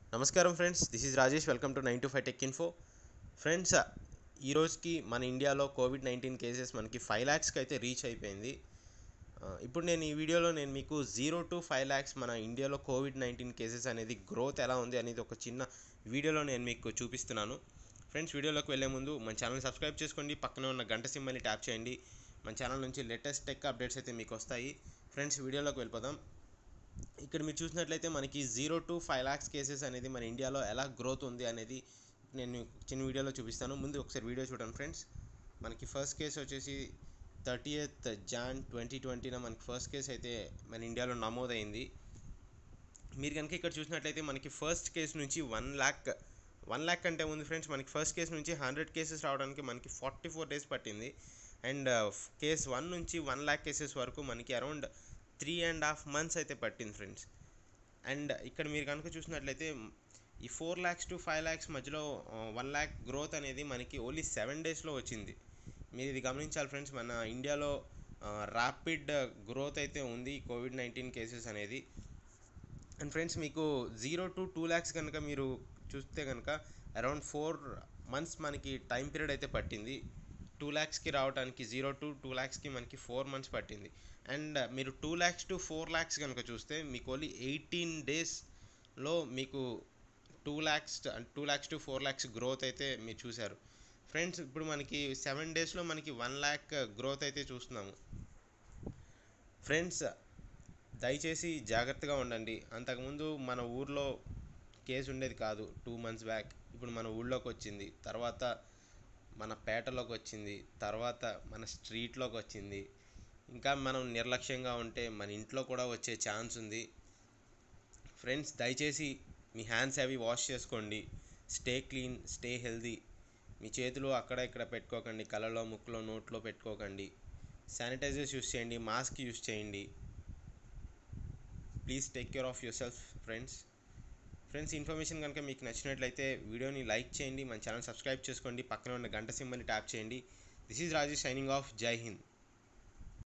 నమస్కారం friends, this is Rajesh. Welcome to 9 to 5 tech info. Friends, ఈ రోజుకి మన ఇండియాలో కోవిడ్-19 కేసెస్ మనకి 5 lakhsకి అయితే రీచ్ అయిపోయింది. ఇప్పుడు నేను ఈ వీడియోలో మీకు 0 to 5 lakhs మన ఇండియాలో కోవిడ్-19 కేసెస్ అనేది గ్రోత్ ఎలా ఉంది అనేది ఒక చిన్న వీడియోలో నేను మీకు చూపిస్తున్నాను. ఫ్రెండ్స్, వీడియోలోకి వెళ్ళే ముందు మన ఛానల్ సబ్స్క్రైబ్ చేసుకోండి, పక్కనే ఉన్న గంట సింబల్ని ట్యాప్ చేయండి. మన ఛానల్ నుంచి లేటెస్ట్ టెక్ అప్డేట్స్ అయితే మీకు వస్తాయి. ఫ్రెండ్స్, వీడియోలోకి వెళ్ళిపోదాం. ఇక్కడ మీరు చూసినట్లయితే మనకి 0 to 5 lakhs కేసెస్ అనేది మన ఇండియాలో ఎలా గ్రోత్ ఉంది అనేది నేను చిన్న వీడియోలో చూపిస్తాను. ముందు ఒకసారి వీడియో చూడండి ఫ్రెండ్స్. మనకి ఫస్ట్ కేసు వచ్చేసి 30th Jan 2020 మనకి ఫస్ట్ కేసు అయితే మన ఇండియాలో నమోదైంది. మీరు కనుక ఇక్కడ చూసినట్లయితే మనకి ఫస్ట్ కేసు నుంచి 1 lakh కంటే ఉంది ఫ్రెండ్స్. మనకి ఫస్ట్ కేసు నుంచి 100 కేసెస్ రావడానికి మనకి 44 days పట్టింది. అండ్ కేస్ 1 నుంచి 1 lakh కేసెస్ వరకు మనకి అరౌండ్ 3.5 months అయితే పట్టింది ఫ్రెండ్స్. అండ్ ఇక్కడ మీరు కనుక చూసినట్లయితే ఈ 4 lakhs to 5 lakhs మధ్యలో 1 lakh గ్రోత్ అనేది మనకి ఓన్లీ 7 daysలో వచ్చింది. మీరు ఇది గమనించాలి ఫ్రెండ్స్. మన ఇండియాలో ర్యాపిడ్ గ్రోత్ అయితే ఉంది కోవిడ్-19 కేసెస్ అనేది. అండ్ ఫ్రెండ్స్, మీకు 0 to 2 lakhs కనుక మీరు చూస్తే కనుక అరౌండ్ 4 months మనకి టైం పీరియడ్ అయితే పట్టింది. 2 lakhsకి రావడానికి 0 to 2 lakhsకి మనకి 4 months పట్టింది. అండ్ మీరు 2 lakhs to 4 lakhs కనుక చూస్తే మీకు ఓన్లీ 18 daysలో మీకు 2 lakhs to 4 lakhs గ్రోత్ అయితే మీరు చూశారు ఫ్రెండ్స్. ఇప్పుడు మనకి 7 daysలో మనకి 1 lakh గ్రోత్ అయితే చూస్తున్నాము. ఫ్రెండ్స్, దయచేసి జాగ్రత్తగా ఉండండి. అంతకుముందు మన ఊర్లో కేసు ఉండేది కాదు 2 months బ్యాక్. ఇప్పుడు మన ఊళ్ళోకి వచ్చింది, తర్వాత మన పేటలోకి వచ్చింది, తర్వాత మన స్ట్రీట్లోకి వచ్చింది. ఇంకా మనం నిర్లక్ష్యంగా ఉంటే మన ఇంట్లో కూడా వచ్చే ఛాన్స్ ఉంది. ఫ్రెండ్స్, దయచేసి మీ హ్యాండ్స్ అవి వాష్ చేసుకోండి. Stay clean, stay healthy. మీ చేతులు అక్కడ ఇక్కడ పెట్టుకోకండి, కళ్ళలో, ముక్కులో, నోట్లో పెట్టుకోకండి. శానిటైజర్స్ యూస్ చేయండి, మాస్క్ యూస్ చేయండి. Please take care of your self friends. Information కనుక మీకు నచ్చినట్లయితే వీడియోని లైక్ చేయండి, మన ఛానల్ సబ్స్క్రైబ్ చేసుకోండి, పక్కన ఉన్న గంట సింబల్ని ట్యాప్ చేయండి. This is Rajesh signing off. జై హింద్.